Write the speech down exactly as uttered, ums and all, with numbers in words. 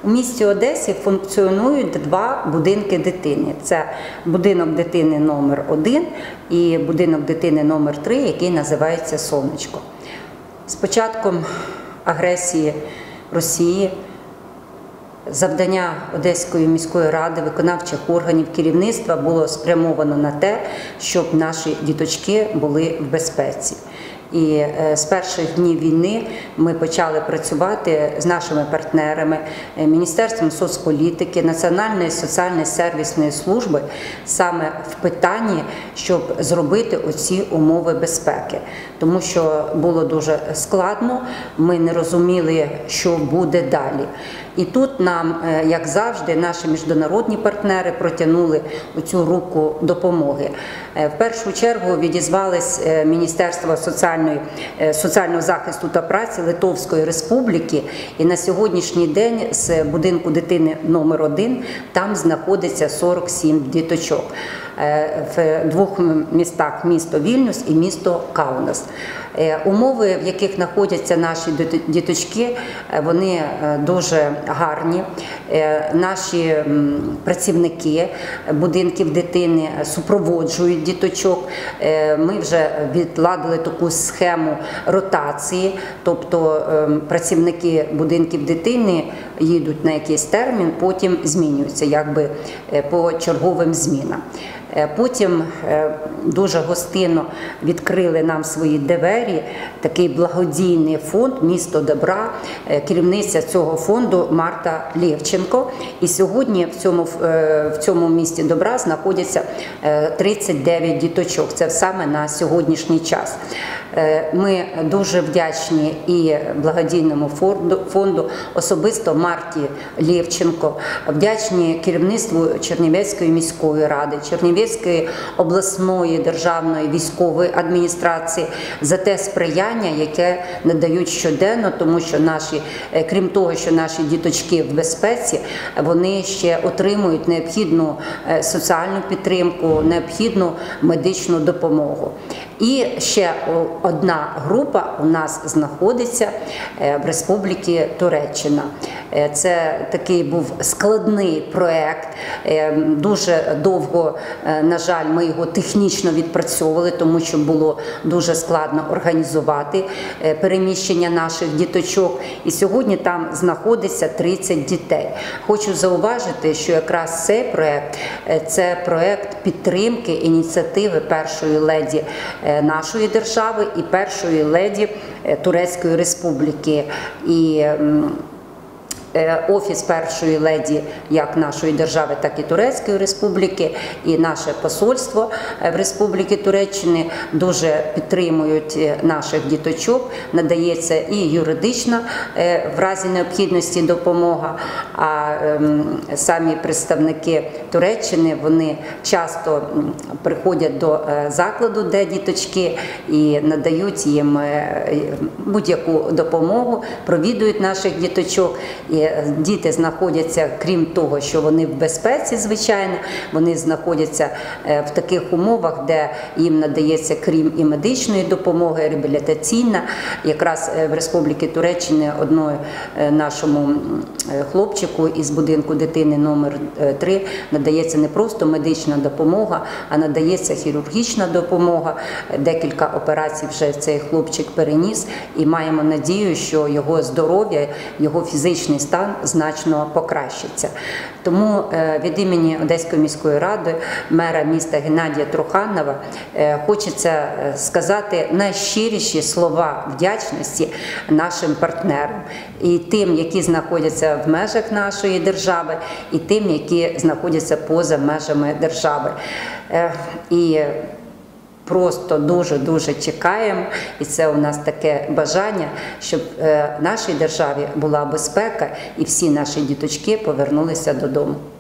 У місті Одесі функціонують два будинки дитини. Це будинок дитини номер один і будинок дитини номер три, який називається «Сонечко». З початком агресії Росії завдання Одеської міської ради, виконавчих органів, керівництва було спрямовано на те, щоб наші діточки були в безпеці. І з перших днів війни ми почали працювати з нашими партнерами, Міністерством соцполітики, Національної соціальної сервісної служби саме в питанні, щоб зробити оці умови безпеки. Тому що було дуже складно, ми не розуміли, що буде далі. І тут нам, як завжди, наші міжнародні партнери протягнули цю руку допомоги. В першу чергу відізвались Міністерство соціальної, соціального захисту та праці Литовської Республіки, і на сьогоднішній день з будинку дитини номер один там знаходиться сорок сім діточок в двох містах – місто Вільнюс і місто Каунас. Умови, в яких знаходяться наші діточки, вони дуже гарні. Наші працівники будинків дитини супроводжують діточок. Ми вже відладили таку схему ротації, тобто працівники будинків дитини їдуть на якийсь термін, потім змінюються якби по черговим змінам. Потім дуже гостинно відкрили нам свої двері такий благодійний фонд «Місто добра», керівниця цього фонду Марта Лєвченко. І сьогодні в цьому, в цьому місті добра знаходяться тридцять дев'ять діточок. Це саме на сьогоднішній час. Ми дуже вдячні і благодійному фонду, фонду, особисто Марті Лєвченко, вдячні керівництву Чернівецької міської ради, Чернівецької обласної державної військової адміністрації за те сприяння, яке надають щоденно, тому що наші, крім того, що наші діточки в безпеці, вони ще отримують необхідну соціальну підтримку, необхідну медичну допомогу. І ще одна група у нас знаходиться в Республіці Туреччина. Це такий був складний проєкт, дуже довго, на жаль, ми його технічно відпрацьовували, тому що було дуже складно організувати переміщення наших діточок. І сьогодні там знаходиться тридцять дітей. Хочу зауважити, що якраз цей проєкт – це проєкт підтримки ініціативи першої леді нашої держави і першої леді Турецької Республіки. І Офіс першої леді як нашої держави, так і Турецької Республіки, і наше посольство в Республіці Туреччини дуже підтримують наших діточок. Надається і юридична в разі необхідності допомога, а самі представники Туреччини, вони часто приходять до закладу, де діточки, і надають їм будь-яку допомогу, провідують наших діточок. І діти знаходяться, крім того, що вони в безпеці, звичайно, вони знаходяться в таких умовах, де їм надається, крім і медичної допомоги, реабілітаційна. Якраз в Республіці Туреччини одному нашому хлопчику із будинку дитини номер три надається не просто медична допомога, а надається хірургічна допомога. Декілька операцій вже цей хлопчик переніс, і маємо надію, що його здоров'я, його фізичний стан значно покращиться. Тому від імені Одеської міської ради, мера міста Геннадія Труханова, хочеться сказати найщиріші слова вдячності нашим партнерам. І тим, які знаходяться в межах нашої держави, і тим, які знаходяться поза межами держави. І просто дуже-дуже чекаємо, і це у нас таке бажання, щоб в нашій державі була безпека і всі наші діточки повернулися додому.